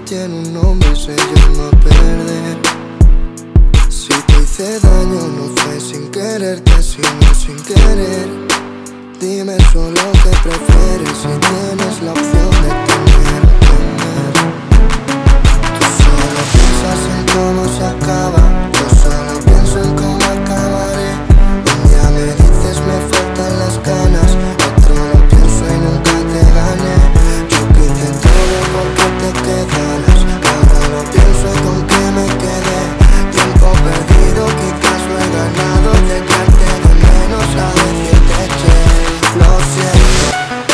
tiene un nombre, se llama perder. Si te hice daño no fue sin quererte, sino sin querer. Dime solo qué prefieres si tienes la opción de tener o tener. Tú solo piensas en cómo se acaba, yo solo pienso en cómo acabaré. Un día me dices me faltan las ganas, otro lo pienso y nunca te gané. Yo quise todo porque te quedaras, ahora lo pienso y con qué me quedé. Tiempo perdido, quizás lo he ganado, de echarte de menos a decirte che, lo siento.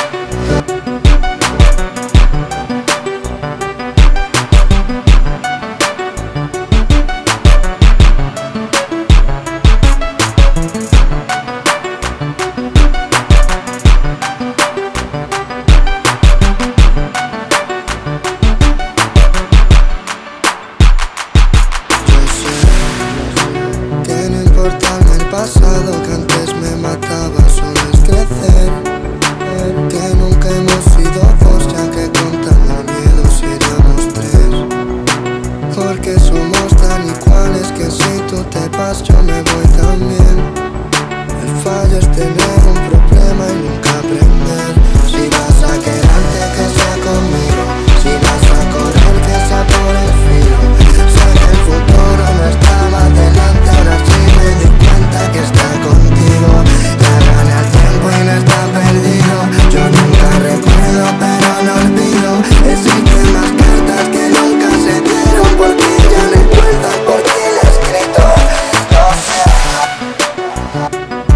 Pasado que antes me mataba, solo es crecer. Que nunca hemos sido dos, ya que contando miedos seríamos tres. Porque somos tan iguales que si tú te vas yo me voy también. El fallo es tener un problema y nunca aprender. Si vas a quedarte que sea conmigo, si vas a correr que sea por el filo. Sé que el futuro no estaba delante, ahora sí me di cuenta que está contigo. Ya gana el tiempo y no está perdido. Yo nunca recuerdo pero no olvido. Existen más cartas que nunca se dieron, porque ya no recuerdas por quién la he escrito. Lo siento.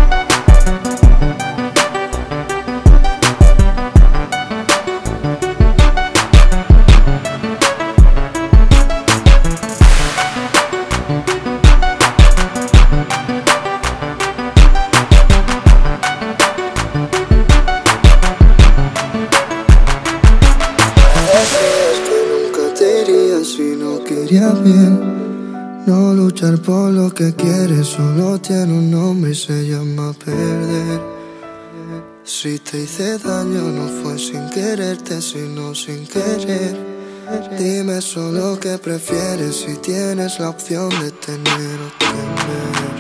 Si no quería bien, no luchar por lo que quieres, solo tiene un nombre y se llama perder. Si te hice daño no fue sin quererte, sino sin querer. Dime solo qué prefieres si tienes la opción de tener o tener.